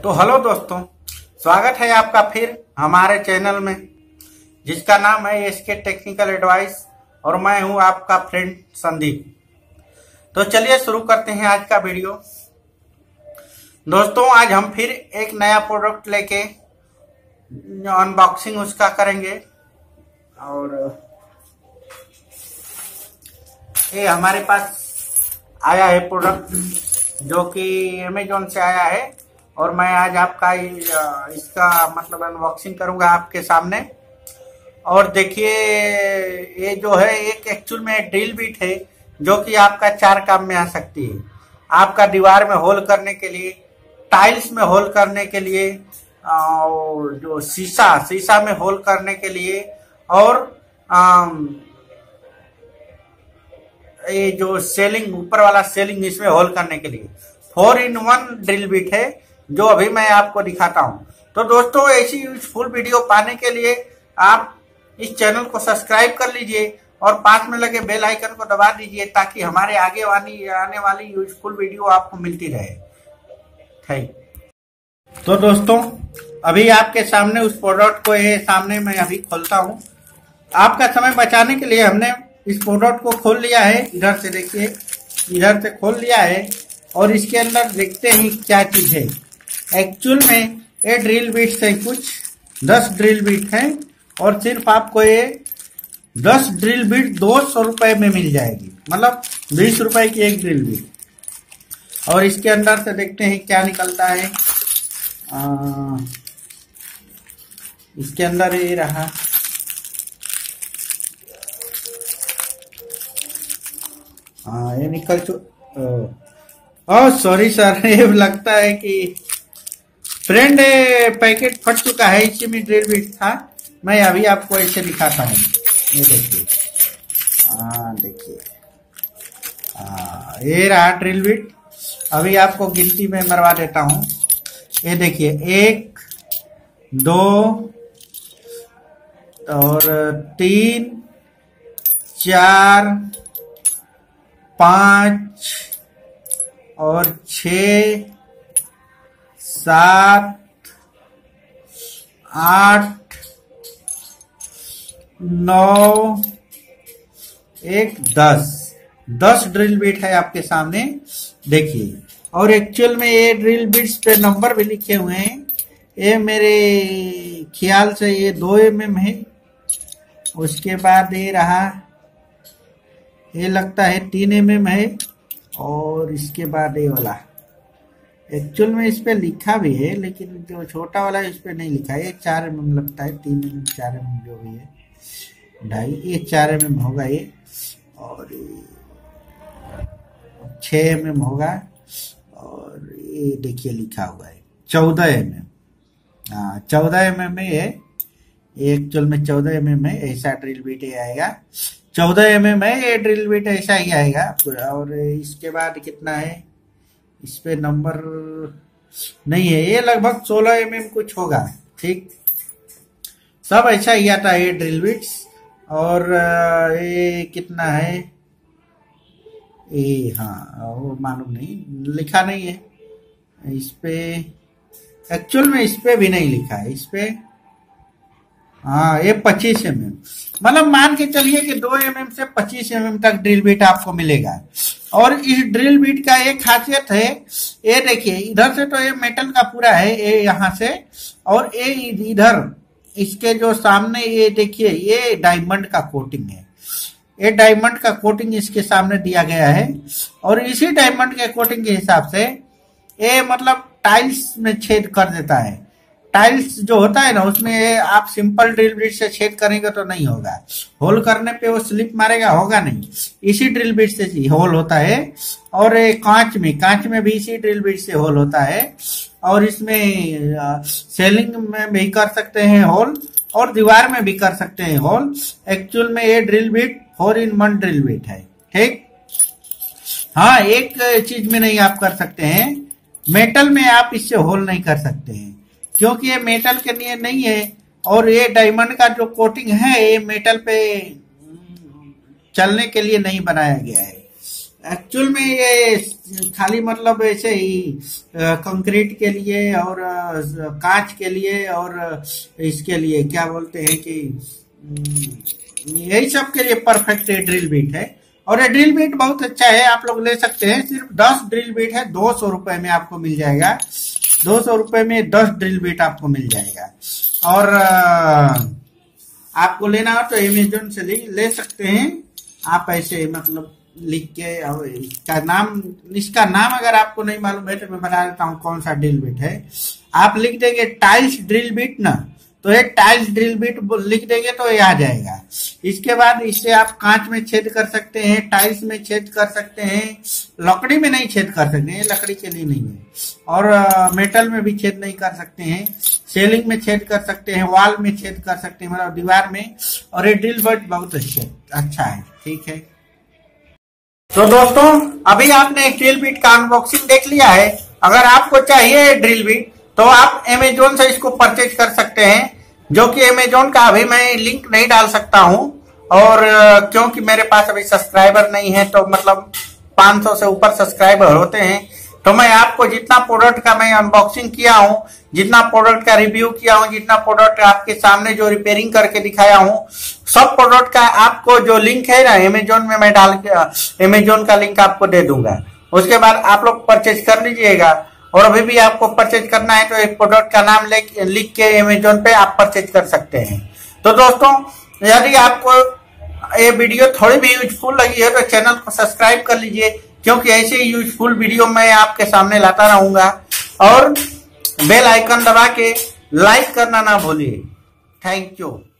तो हेलो दोस्तों, स्वागत है आपका फिर हमारे चैनल में जिसका नाम है एसके टेक्निकल एडवाइस और मैं हूं आपका फ्रेंड संदीप। तो चलिए शुरू करते हैं आज का वीडियो। दोस्तों, आज हम फिर एक नया प्रोडक्ट लेके अनबॉक्सिंग उसका करेंगे और ये हमारे पास आया है प्रोडक्ट जो कि अमेजोन से आया है और मैं आज आपका इसका मतलब अनबॉक्सिंग करूंगा आपके सामने। और देखिए, ये जो है एक एक्चुअल में ड्रिल बीट है जो कि आपका 4 काम में आ सकती है। आपका दीवार में होल करने के लिए, टाइल्स में होल करने के लिए, और जो शीशा में होल करने के लिए, और ये जो सेलिंग ऊपर वाला सेलिंग इसमें होल करने के लिए 4-in-1 ड्रिल बिट है जो अभी मैं आपको दिखाता हूं। तो दोस्तों, ऐसी यूजफुल वीडियो पाने के लिए आप इस चैनल को सब्सक्राइब कर लीजिए और पास में लगे बेल आइकन को दबा दीजिए ताकि हमारे आगे आने वाली यूजफुल वीडियो आपको मिलती रहे। थैंक। तो दोस्तों, अभी आपके सामने उस प्रोडक्ट को सामने मैं अभी खोलता हूं। आपका समय बचाने के लिए हमने इस प्रोडक्ट को खोल लिया है। इधर से देखिए, इधर से खोल लिया है और इसके अंदर देखते हैं क्या चीज है। एक्चुअल में ये ड्रिल बीट से कुछ 10 ड्रिल बीट हैं और सिर्फ आपको ये 10 ड्रिल बीट 200 रुपए में मिल जाएगी, मतलब 20 रुपए की एक ड्रिल बीट। और इसके अंदर से देखते हैं क्या निकलता है। इसके अंदर ये रहा। ये निकल सॉरी सर, ये लगता है कि फ्रेंड पैकेट फट चुका है। इसी में ड्रिल बिट था। मैं अभी आपको ऐसे दिखाता हूँ। ये देखिए, देखिए, ये रहा ड्रिल बिट। अभी आपको गिनती में मरवा देता हूँ। ये देखिए, 1, 2 और 3, 4, 5 और 6, 7, 8, 9, 1, 10 ड्रिल बीट है आपके सामने, देखिए। और एक्चुअल में ये ड्रिल बीट्स पे नंबर भी लिखे हुए हैं। ये मेरे ख्याल से ये 2 mm है। उसके बाद ये रहा, ये लगता है 3 mm है। और इसके बाद ये वाला, एक्चुअल में इस पे लिखा भी है लेकिन जो छोटा वाला है इस पे नहीं लिखा है। ये 4 mm लगता है, 3 mm 4 mm जो भी है, 2.5, ये 4 mm होगा ये। और 6 mm होगा। और ये देखिए लिखा हुआ है 14 mm। 14 mm में ये एक्चुअल में 14 mm में ऐसा ड्रिल बीट आएगा। 14 mm है ये ड्रिल बीट, ऐसा ही आएगा पूरा। और इसके बाद कितना है, इस पे नंबर नहीं है। ये लगभग 16 mm कुछ होगा, ठीक। सब ऐसा ही आता है ये ड्रिल बिट्स। और ये कितना है, ये वो मालूम नहीं, लिखा नहीं है इस पे। एक्चुअल में इस पे भी नहीं लिखा है इस पे। ये 25 mm, मतलब मान के चलिए कि 2 mm से 25 mm तक ड्रिल बीट आपको मिलेगा। और इस ड्रिल बीट का एक खासियत है, ये देखिए, इधर से तो ये मेटल का पूरा है, ये यहाँ से, और ये इधर इसके जो सामने ये देखिए, ये डायमंड का कोटिंग है। ये डायमंड का कोटिंग इसके सामने दिया गया है। और इसी डायमंड के कोटिंग के हिसाब से ये मतलब टाइल्स में छेद कर देता है। टाइल्स जो होता है ना, उसमें आप सिंपल ड्रिल बिट से छेद करेंगे तो नहीं होगा। होल करने पे वो स्लिप मारेगा, होगा नहीं। इसी ड्रिल बिट से होल होता है। और कांच में भी इसी ड्रिल बिट से होल होता है। और इसमें सेलिंग में भी कर सकते हैं होल, और दीवार में भी कर सकते हैं होल। एक्चुअल में ये drill bit 4-in-1 drill bit है, ठीक। एक चीज में नहीं आप कर सकते हैं, मेटल में आप इससे होल नहीं कर सकते हैं क्योंकि ये मेटल के लिए नहीं है। और ये डायमंड का जो कोटिंग है ये मेटल पे चलने के लिए नहीं बनाया गया है। एक्चुअल में ये खाली मतलब ऐसे ही कंक्रीट के लिए और कांच के लिए और इसके लिए क्या बोलते हैं कि यही सब के लिए परफेक्ट ये ड्रिल बीट है। और ये ड्रिल बीट बहुत अच्छा है, आप लोग ले सकते हैं। सिर्फ 10 ड्रिल बीट है, 200 रुपए में आपको मिल जाएगा। 200 रुपए में 10 ड्रिल बीट आपको मिल जाएगा। और आपको लेना हो तो अमेजोन से ले सकते हैं आप। ऐसे मतलब लिख के, और इसका नाम अगर आपको नहीं मालूम है तो मैं बता देता हूँ कौन सा ड्रिल बीट है। आप लिख देंगे टाइल्स ड्रिल बीट ना, तो ये टाइल्स ड्रिल बीट लिख देंगे तो ये आ जाएगा। इसके बाद इससे आप कांच में छेद कर सकते हैं, टाइल्स में छेद कर सकते हैं, लकड़ी में नहीं छेद कर सकते हैं, ये लकड़ी के लिए नहीं है। और मेटल में भी छेद नहीं कर सकते हैं, सीलिंग में छेद कर सकते हैं, वॉल में छेद कर सकते हैं, मतलब दीवार में। और ये ड्रिल बीट बहुत अच्छा है, ठीक है। तो दोस्तों अभी आपने ड्रिल बीट का अनबॉक्सिंग देख लिया है। अगर आपको चाहिए ड्रिल बीट तो आप अमेजोन से इसको परचेज कर सकते हैं, जो कि अमेजोन का अभी मैं लिंक नहीं डाल सकता हूं। और क्योंकि मेरे पास अभी सब्सक्राइबर नहीं है, तो मतलब 500 से ऊपर सब्सक्राइबर होते हैं, तो मैं आपको जितना प्रोडक्ट का मैं अनबॉक्सिंग किया हूं, जितना प्रोडक्ट का रिव्यू किया हूं, जितना प्रोडक्ट आपके सामने जो रिपेयरिंग करके दिखाया हूं, सब प्रोडक्ट का आपको जो लिंक है ना अमेजोन में मैं डाल के अमेजोन का लिंक आपको दे दूंगा। उसके बाद आप लोग परचेज कर लीजिएगा। और अभी भी आपको परचेज करना है तो एक प्रोडक्ट का नाम लिख के अमेजोन पे आप परचेज कर सकते हैं। तो दोस्तों यदि आपको ये वीडियो थोड़ी भी यूजफुल लगी है तो चैनल को सब्सक्राइब कर लीजिए, क्योंकि ऐसे ही यूजफुल वीडियो मैं आपके सामने लाता रहूंगा। और बेल आइकन दबा के लाइक करना ना भूलिए। Thank you.